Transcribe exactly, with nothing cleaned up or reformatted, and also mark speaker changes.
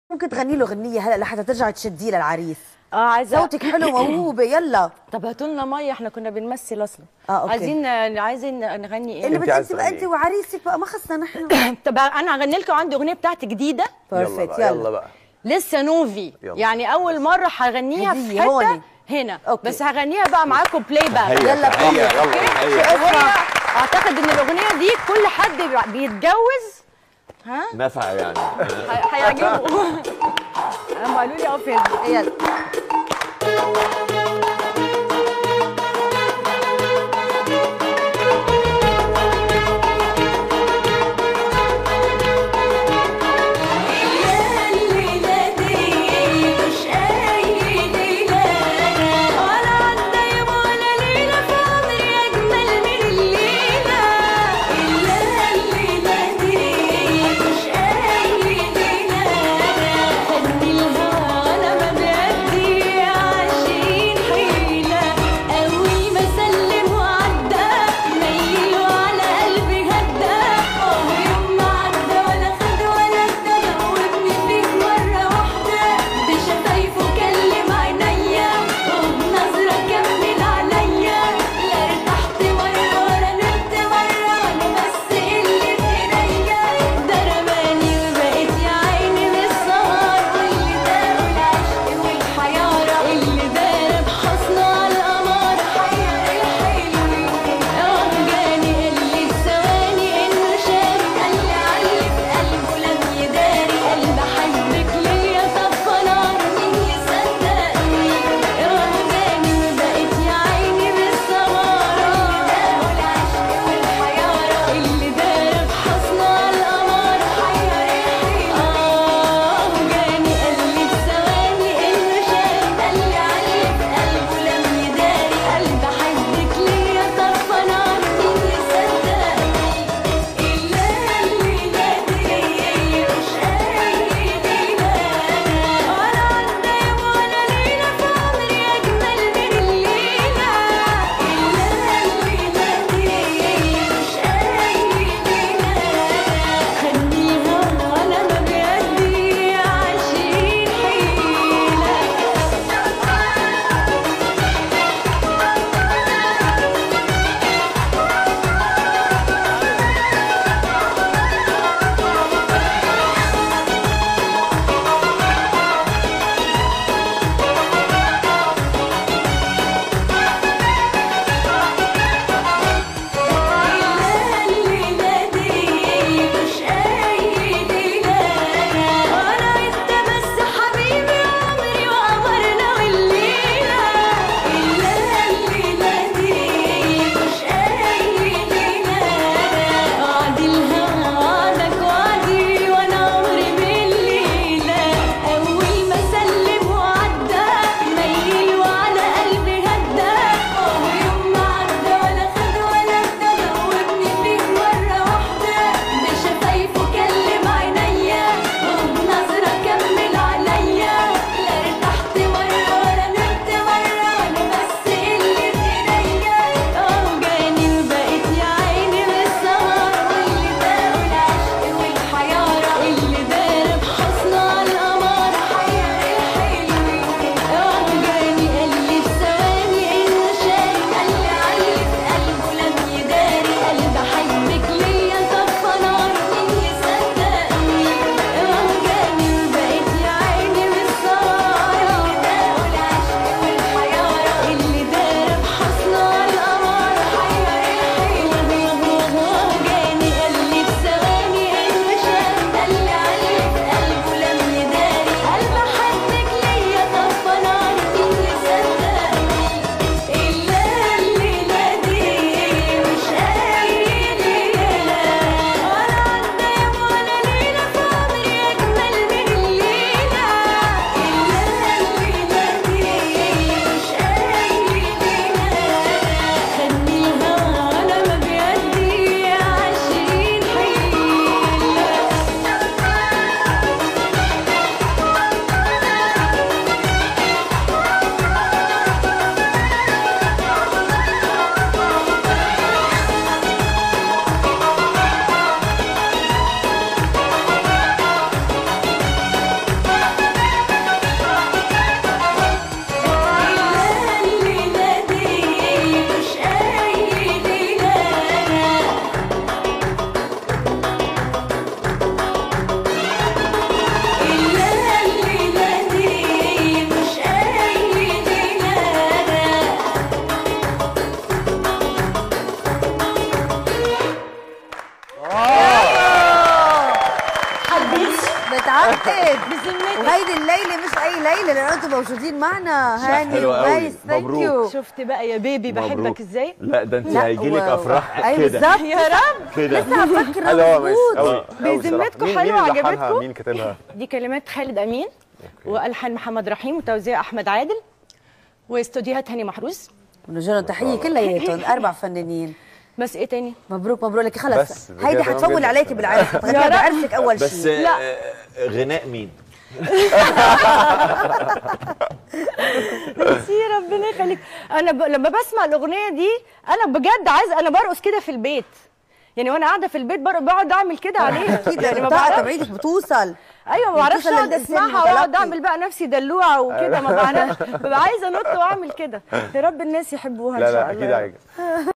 Speaker 1: ممكن تغني له غنيه هلا لحتى ترجعي تشديه للعريس؟
Speaker 2: اه عايزه.
Speaker 1: صوتك حلو موهوبه، يلا.
Speaker 2: طب هاتوا لنا ميه، احنا كنا بنمثل اصلا.
Speaker 1: اه اوكي.
Speaker 2: عايزين عايزين نغني ايه؟
Speaker 1: اللي
Speaker 3: انت
Speaker 1: بدك
Speaker 3: عايزة
Speaker 1: تبقى انت
Speaker 3: تغني
Speaker 1: وعريسك بقى، ما خصنا نحن.
Speaker 2: طب انا هغني لكم، عندي اغنيه بتاعتي جديده.
Speaker 3: يلا
Speaker 1: بيرفكت،
Speaker 3: بقى
Speaker 1: يلا.
Speaker 3: يلا بقى.
Speaker 2: لسه نوفي،
Speaker 3: يلا.
Speaker 2: يعني اول مره هغنيها في
Speaker 1: هدية
Speaker 2: حته
Speaker 1: هوني.
Speaker 2: هنا.
Speaker 1: أوكي.
Speaker 2: بس هغنيها بقى معاكم بلاي باك.
Speaker 3: هيا
Speaker 1: يلا
Speaker 3: هيا
Speaker 1: بينا.
Speaker 3: يلا
Speaker 2: وهي
Speaker 3: هيا.
Speaker 2: اعتقد ان الاغنيه دي كل حد بيتجوز ها
Speaker 3: نفع يعني.
Speaker 2: هي- هيعجبه. هم قالوا لي ابيض.
Speaker 1: يلا.
Speaker 4: خلي الهوا على ما بيدي عايشين حياتي.
Speaker 2: بذمتك
Speaker 1: وهيدي الليله مش اي ليله لان انتم موجودين معنا. هاني
Speaker 3: حلوة قوي.
Speaker 1: وميس ثانك
Speaker 3: مبروك.
Speaker 1: يو.
Speaker 2: شفت بقى يا بيبي بحبك
Speaker 3: مبروك.
Speaker 2: ازاي؟
Speaker 3: لا ده انت
Speaker 1: لا،
Speaker 3: هيجي لك
Speaker 1: واو.
Speaker 3: افراح
Speaker 1: أيوة
Speaker 3: كده
Speaker 1: بالظبط.
Speaker 2: يا رب.
Speaker 3: كده.
Speaker 1: لسه هفكر
Speaker 4: حلوة يا ميس
Speaker 1: مظبوط.
Speaker 4: قوي قوي
Speaker 2: بذمتكم
Speaker 4: صراحة. مين-
Speaker 2: حلوة
Speaker 4: مين اللي لحنها؟
Speaker 2: عجبتكم؟
Speaker 4: مين كاتبها؟
Speaker 2: دي كلمات خالد امين والحان محمد رحيم وتوزيع احمد عادل واستوديوهات هاني محروس.
Speaker 1: بنوجه لهم تحيه كلياتهم اربع فنانين.
Speaker 2: بس ايه تاني؟
Speaker 1: مبروك مبروك لك خلص.
Speaker 4: بس
Speaker 1: هيدي
Speaker 4: بجد
Speaker 1: حتفول
Speaker 4: جدا.
Speaker 1: عليكي بالعرس، تغنيها بعرسك اول
Speaker 3: بس
Speaker 1: شيء.
Speaker 2: لا.
Speaker 3: آه، غناء مين؟
Speaker 2: ميرسي ربنا يخليك. انا ب... لما بسمع الاغنيه دي انا بجد عايز انا برقص كده في البيت، يعني وانا قاعده في البيت بر- بقعد اعمل كده عليها.
Speaker 1: اكيد
Speaker 2: يعني ما
Speaker 1: الطاقه
Speaker 2: بعرفش.
Speaker 1: تبعيتك بتوصل.
Speaker 2: ايوه ما بعرفش
Speaker 1: بتوصل
Speaker 2: اقعد
Speaker 1: للإنسان
Speaker 2: اسمعها واقعد
Speaker 1: المتلقي.
Speaker 2: اعمل بقى نفسي دلوعه وكده، ما بعرفش. ببقى عايزه انط واعمل كده. يا رب الناس يحبوها ان
Speaker 4: لا
Speaker 2: شاء
Speaker 4: لا
Speaker 2: الله.
Speaker 4: اكيد عايزة.